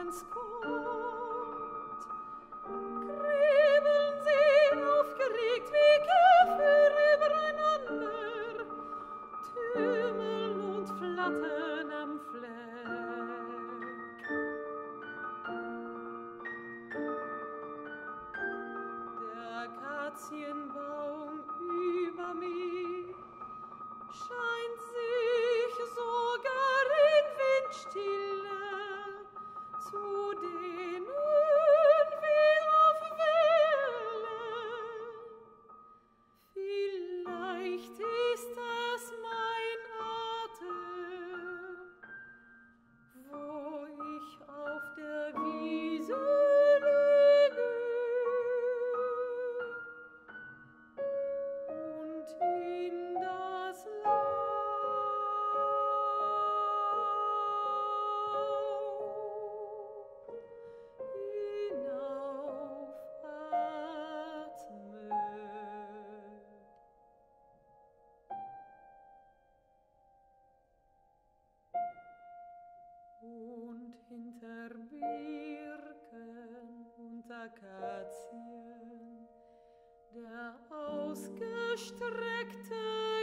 abends kommt, gräben sie aufgeregt wie Käfer übereinander, tümeln und flattern am Fleck. Der Akazienbaum über mich scheint sich sogar in Windstille zu dehnen wie auf Wellen. Vielleicht ist das mein Atem, wo ich auf der Wiese liege und in das und hinter Birken und Akazien der ausgestreckte